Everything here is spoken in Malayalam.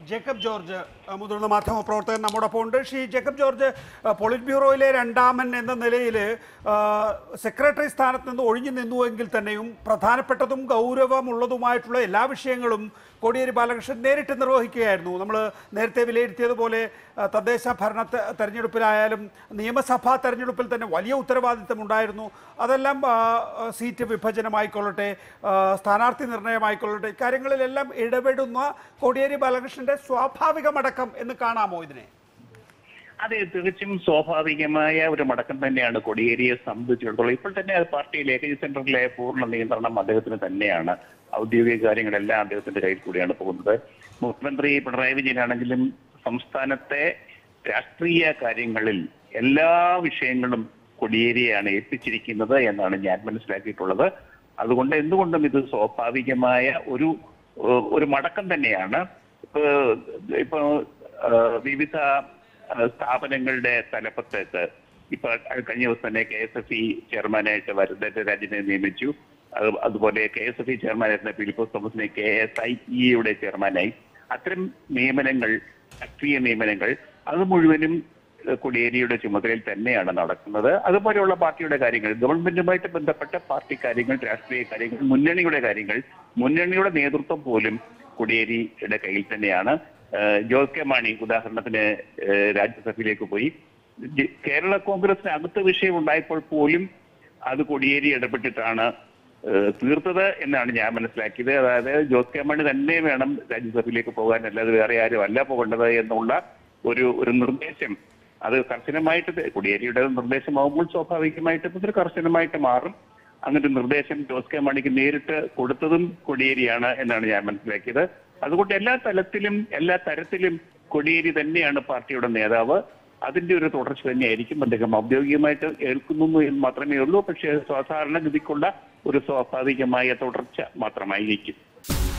ജേക്കബ് ജോർജ് മുതിർന്ന മാധ്യമപ്രവർത്തകൻ നമ്മോടൊപ്പം ഉണ്ട്. ശ്രീ ജേക്കബ് ജോർജ്, പോളിറ്റ് ബ്യൂറോയിലെ രണ്ടാമൻ എന്ന നിലയിൽ സെക്രട്ടറി സ്ഥാനത്ത് നിന്ന് ഒഴിഞ്ഞു നിന്നുവെങ്കിൽ തന്നെയും പ്രധാനപ്പെട്ടതും ഗൗരവമുള്ളതുമായിട്ടുള്ള എല്ലാ വിഷയങ്ങളും കോടിയേരി ബാലകൃഷ്ണൻ നേരിട്ട് നിർവഹിക്കുകയായിരുന്നു. നമ്മൾ നേരത്തെ വിലയിരുത്തിയതുപോലെ തദ്ദേശ ഭരണ തെരഞ്ഞെടുപ്പിലായാലും നിയമസഭാ തെരഞ്ഞെടുപ്പിൽ തന്നെ വലിയ ഉത്തരവാദിത്തം ഉണ്ടായിരുന്നു. അതെല്ലാം സീറ്റ് വിഭജനമായിക്കൊള്ളട്ടെ, സ്ഥാനാർത്ഥി നിർണയമായിക്കൊള്ളട്ടെ, ഇക്കാര്യങ്ങളിലെല്ലാം ഇടപെടുന്ന കോടിയേരി ബാലകൃഷ്ണന്റെ സ്വാഭാവിക മടക്കം എന്ന് കാണാമോ ഇതിനെ? അതെ, തികച്ചും സ്വാഭാവികമായ ഒരു മടക്കം തന്നെയാണ് കോടിയേരിയെ സംബന്ധിച്ചിടത്തോളം. ഇപ്പോൾ തന്നെ പാർട്ടിയിലെ സെന്ററിലെ പൂർണ്ണ നിയന്ത്രണം അദ്ദേഹത്തിന് തന്നെയാണ്. ഔദ്യോഗിക കാര്യങ്ങളെല്ലാം അദ്ദേഹത്തിന്റെ കയ്യിൽ കൂടിയാണ് പോകുന്നത്. മുഖ്യമന്ത്രി പിണറായി വിജയനാണെങ്കിലും സംസ്ഥാനത്തെ രാഷ്ട്രീയ കാര്യങ്ങളിൽ എല്ലാ വിഷയങ്ങളും കോടിയേരിയെയാണ് ഏൽപ്പിച്ചിരിക്കുന്നത് എന്നാണ് ഞാൻ മനസ്സിലാക്കിയിട്ടുള്ളത്. അതുകൊണ്ട് എന്തുകൊണ്ടും ഇത് സ്വാഭാവികമായ ഒരു മടക്കം തന്നെയാണ്. ഇപ്പൊ വിവിധ സ്ഥാപനങ്ങളുടെ തലപ്പത്തേക്ക് ഇപ്പൊ കഴിഞ്ഞ ദിവസം തന്നെ KSFE ചെയർമാനായിട്ട് വരദരാജനെ നിയമിച്ചു. അതുപോലെ KSFE ചെയർമാനായിരുന്ന ഫിലിപ്പോസ് തോമസിനെ KSIE ചെയർമാനായി. അത്തരം നിയമനങ്ങൾ, രാഷ്ട്രീയ നിയമനങ്ങൾ, അത് മുഴുവനും കോടിയേരിയുടെ ചുമതലയിൽ തന്നെയാണ് നടക്കുന്നത്. അതുപോലെയുള്ള പാർട്ടിയുടെ കാര്യങ്ങൾ, ഗവൺമെന്റുമായിട്ട് ബന്ധപ്പെട്ട പാർട്ടി കാര്യങ്ങൾ, രാഷ്ട്രീയ കാര്യങ്ങൾ, മുന്നണിയുടെ നേതൃത്വം പോലും കോടിയേരിയുടെ കയ്യിൽ തന്നെയാണ്. ജോസ് കെ മാണി ഉദാഹരണത്തിന് രാജ്യസഭയിലേക്ക് പോയി. കേരള കോൺഗ്രസിന് അകത്ത് വിഷയം ഉണ്ടായപ്പോൾ പോലും അത് കോടിയേരി ഇടപെട്ടിട്ടാണ് തീർത്തത് എന്നാണ് ഞാൻ മനസ്സിലാക്കിയത്. അതായത് ജോസ് കെ മാണി തന്നെ വേണം രാജ്യസഭയിലേക്ക് പോകാൻ, അല്ലാതെ വേറെ ആരും അല്ല പോകേണ്ടത് എന്നുള്ള ഒരു നിർദ്ദേശം, അത് കർശനമായിട്ട് കോടിയേരിയുടെ നിർദ്ദേശമാകുമ്പോൾ സ്വാഭാവികമായിട്ട് ഇതൊരു കർശനമായിട്ട് മാറും. അങ്ങനൊരു നിർദ്ദേശം ജോസ് കെ മാണിക്ക് നേരിട്ട് കൊടുത്തതും കോടിയേരിയാണ് എന്നാണ് ഞാൻ മനസ്സിലാക്കിയത്. അതുകൊണ്ട് എല്ലാ തലത്തിലും എല്ലാ തരത്തിലും കോടിയേരി തന്നെയാണ് പാർട്ടിയുടെ നേതാവ്. അതിന്റെ ഒരു തുടർച്ച തന്നെയായിരിക്കും. അദ്ദേഹം ഔദ്യോഗികമായിട്ട് ഏൽക്കുന്നു എന്ന് മാത്രമേ ഉള്ളൂ. പക്ഷേ സാധാരണഗതിക്കുള്ള ഒരു സ്വാഭാവികമായ തുടർച്ച മാത്രമായിരിക്കും.